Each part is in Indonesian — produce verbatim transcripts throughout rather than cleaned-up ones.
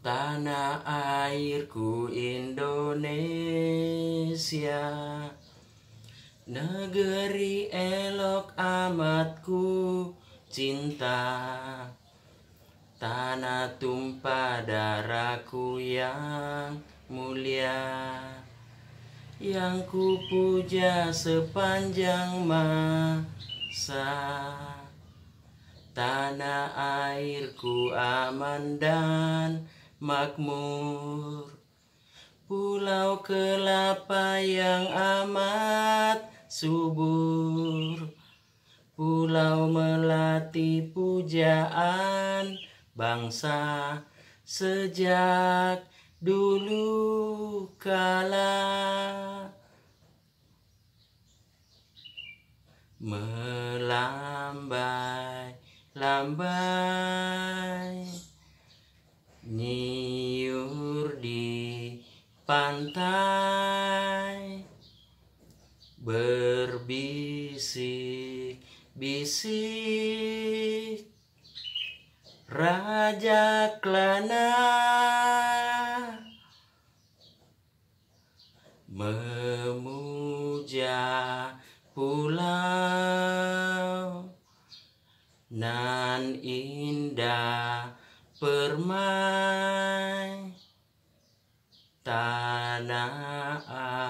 Tanah airku Indonesia, negeri elok amatku cinta. Tanah tumpah darahku yang mulia, yang ku puja sepanjang masa. Tanah airku aman dan makmur, pulau kelapa yang amat subur, pulau melati pujaan bangsa sejak dulu kala. Melambai lambai nyiur di pantai, berbisik-bisik Raja Klana, memuja pulau nan indah permai. Tanah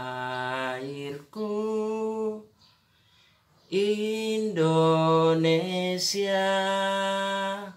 airku Indonesia.